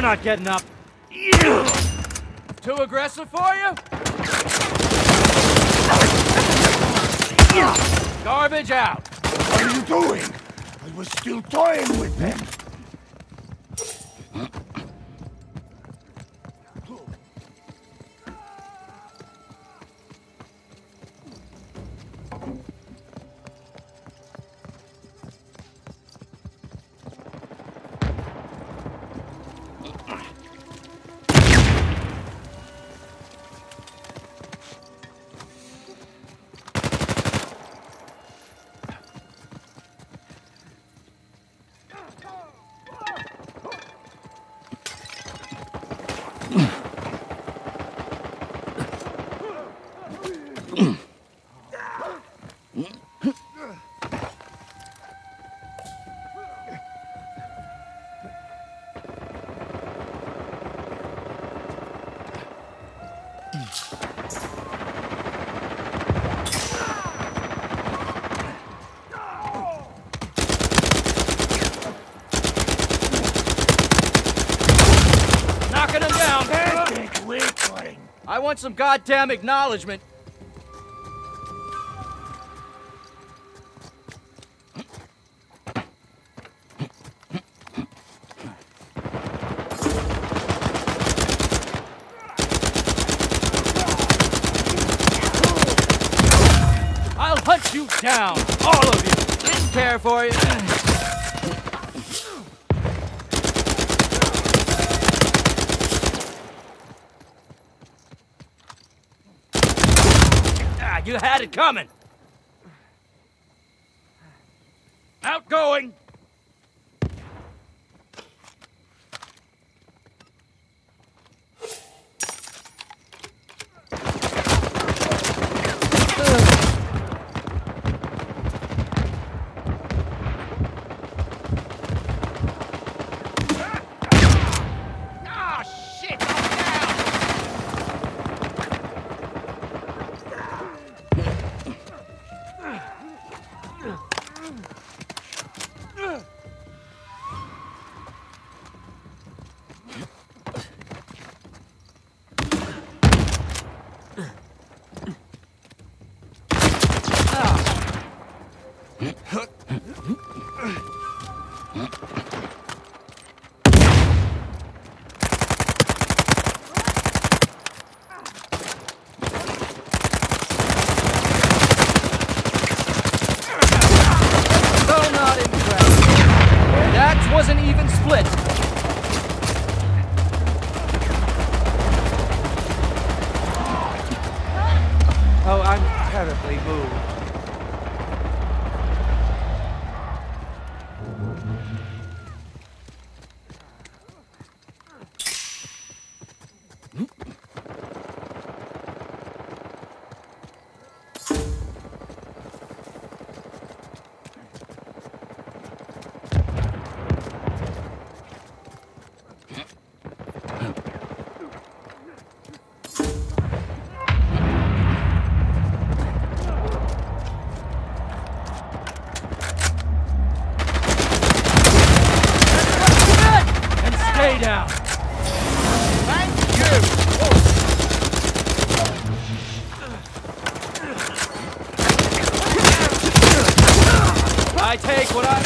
not getting up. Too aggressive for you? Garbage out. What are you doing? I was still toying with them. Knocking him down. I want some goddamn acknowledgement. I'll hunt you down, all of you. Didn't care for you. You had it coming. Outgoing. Wasn't even split. Oh, I'm terribly moved. Stay down. Thank you. I take what I...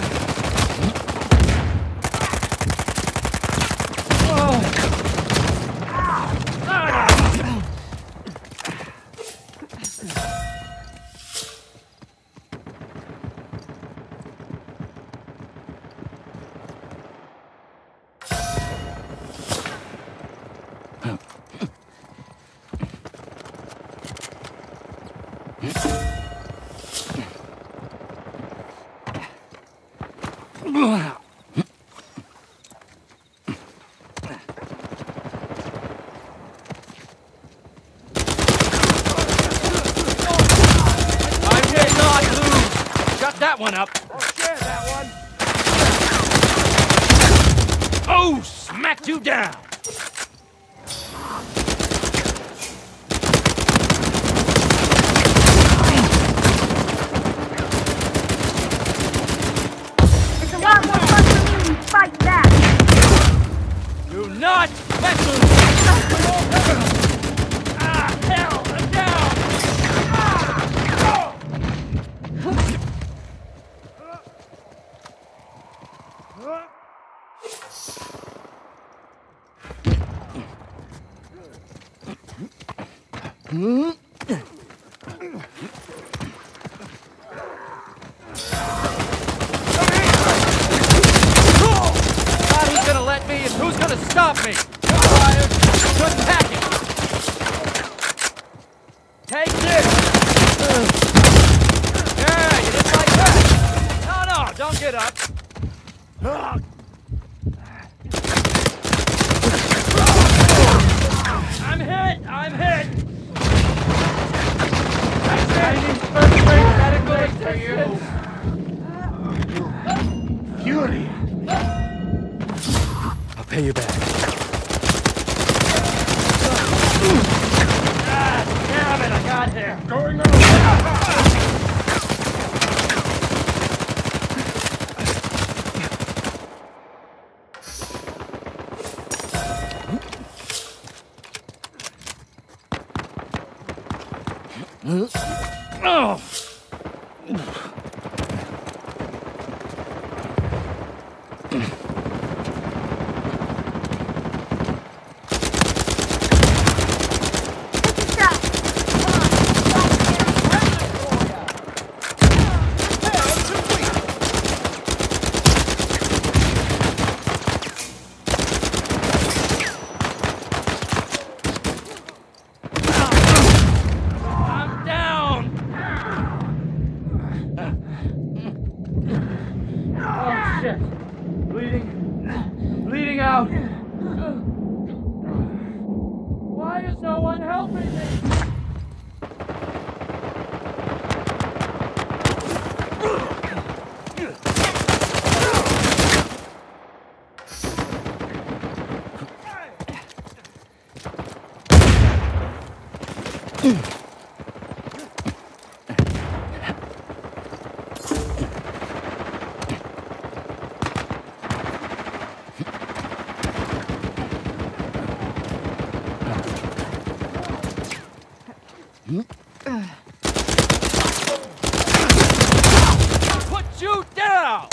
That one up. I'll share that one. Oh, smacked you down. It's a lot more fun for me to fight back. You Not who's gonna let me, it's who's gonna stop me! You're fired! Good packing! Take this! Yeah, you didn't like that! No, don't get up! I'm hit! Chinese first rate medical assistance! Fury! I'll pay you back. Damn it, I got here! Going on! Oh! Bleeding out. Why is no one helping me? Put you down!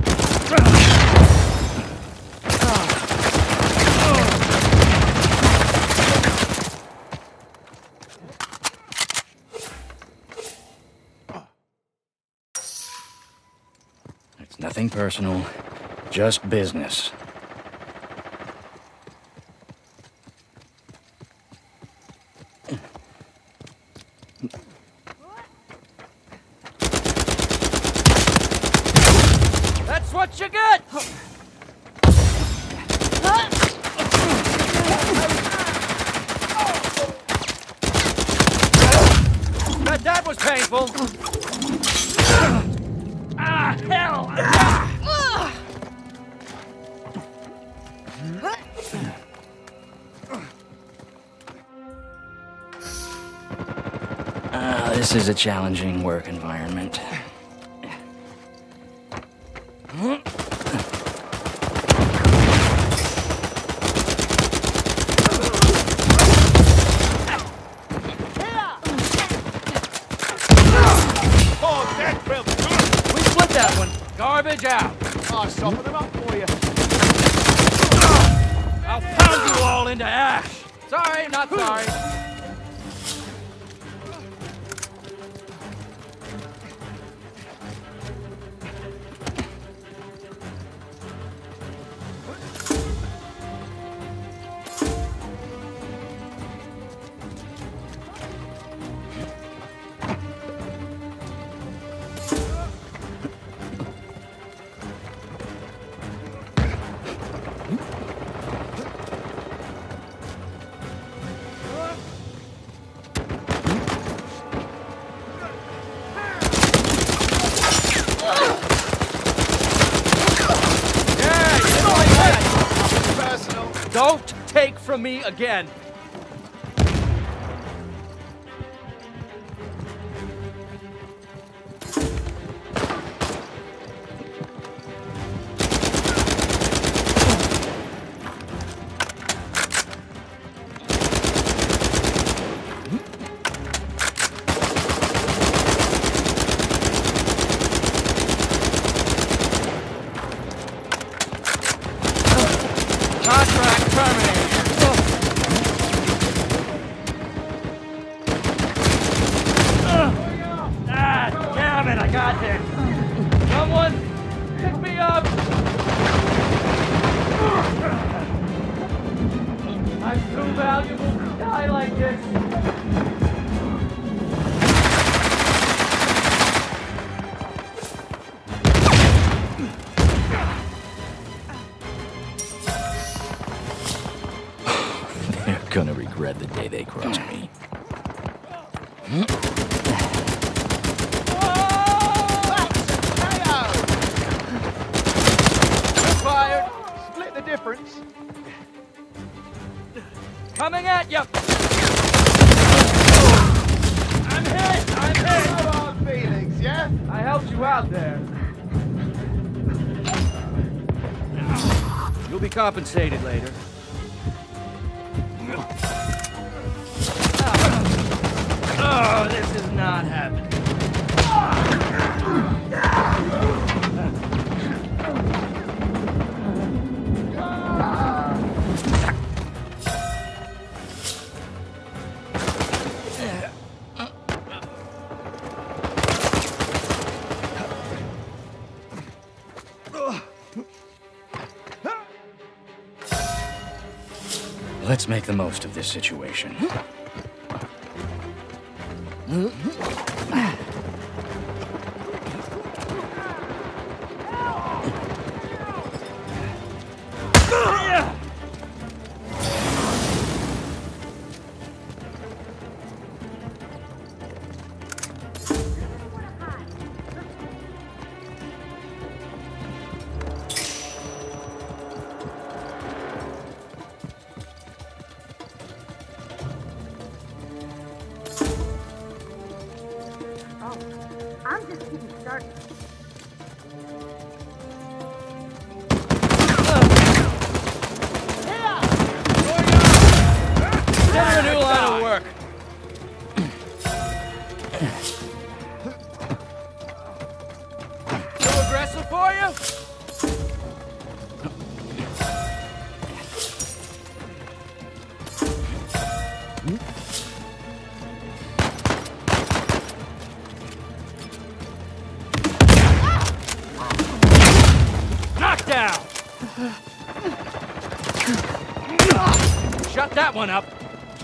It's nothing personal, just business. That's what you get! That was painful! Ah, hell! This is a challenging work environment. We split that one. Garbage out. I'll soften them up for you. I'll pound you all into ash. Sorry, not sorry. Don't take from me again. Contract terminated. Coming at you! I'm hit! I'm hit! No hard feelings, yeah? I helped you out there. You'll be compensated later. Oh, this is not happening. Let's make the most of this situation. I'm just getting started. Consider a new line of work. Too aggressive for you? Knockdown! Shut that one up.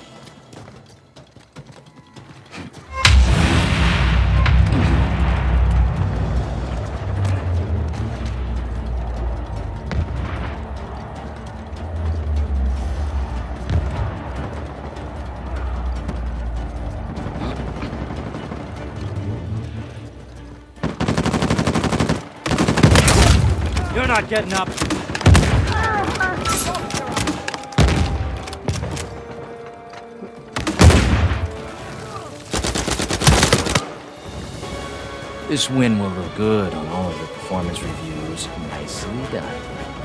You're not getting up. This win will look good on all of your performance reviews. Nicely done.